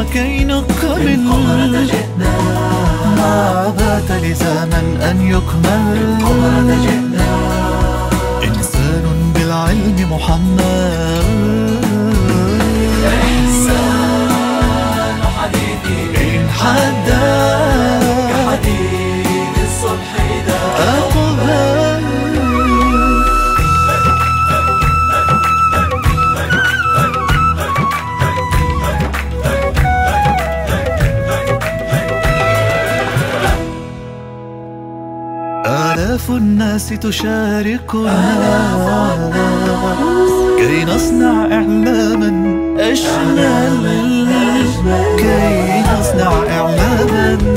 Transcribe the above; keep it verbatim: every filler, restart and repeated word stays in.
كي نكمل ما بات لزاما أن يكمل. إنسان بالعلم محمل. إحسان حديثي إن حدا كحديد الصبح إذا أقبل. آلاف الناس تشاركنا كي نصنع إعلاما أجمل، كي نصنع إعلاما